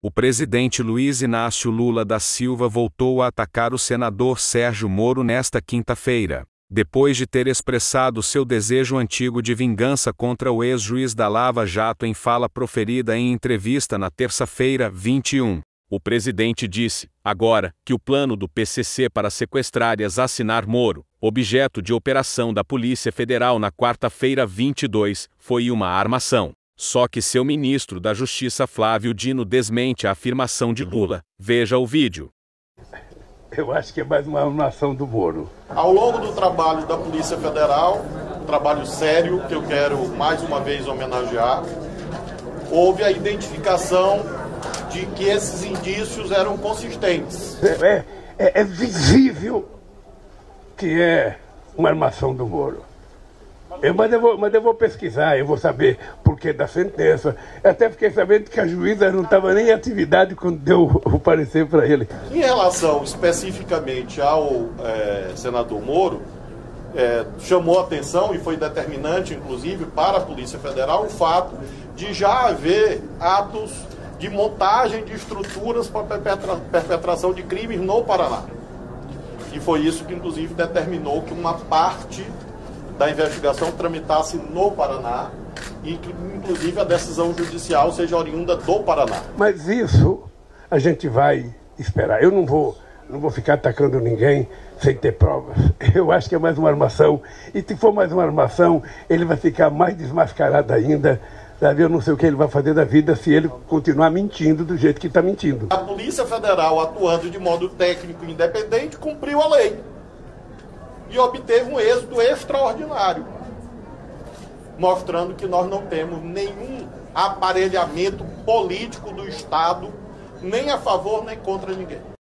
O presidente Luiz Inácio Lula da Silva voltou a atacar o senador Sérgio Moro nesta quinta-feira, depois de ter expressado seu desejo antigo de vingança contra o ex-juiz da Lava Jato em fala proferida em entrevista na terça-feira, 21. O presidente disse, agora, que o plano do PCC para sequestrar e assassinar Moro, objeto de operação da Polícia Federal na quarta-feira, 22, foi uma armação. Só que seu ministro da Justiça Flávio Dino desmente a afirmação de Lula. Veja o vídeo. Eu acho que é mais uma armação do Moro. Ao longo do trabalho da Polícia Federal, um trabalho sério que eu quero mais uma vez homenagear, houve a identificação de que esses indícios eram consistentes. É visível que é uma armação do Moro. Mas eu vou pesquisar, eu vou saber por que da sentença. Eu até fiquei sabendo que a juíza não estava nem em atividade quando deu o parecer para ele. Em relação especificamente ao senador Moro, chamou a atenção e foi determinante, inclusive, para a Polícia Federal, o fato de já haver atos de montagem de estruturas para perpetração de crimes no Paraná. E foi isso que, inclusive, determinou que uma parte da investigação tramitasse no Paraná e que, inclusive, a decisão judicial seja oriunda do Paraná. Mas isso a gente vai esperar. Eu não vou ficar atacando ninguém sem ter provas. Eu acho que é mais uma armação. E se for mais uma armação, ele vai ficar mais desmascarado ainda. Sabe? Eu não sei o que ele vai fazer da vida se ele continuar mentindo do jeito que está mentindo. A Polícia Federal, atuando de modo técnico e independente, cumpriu a lei e obteve um êxito extraordinário, mostrando que nós não temos nenhum aparelhamento político do Estado, nem a favor nem contra ninguém.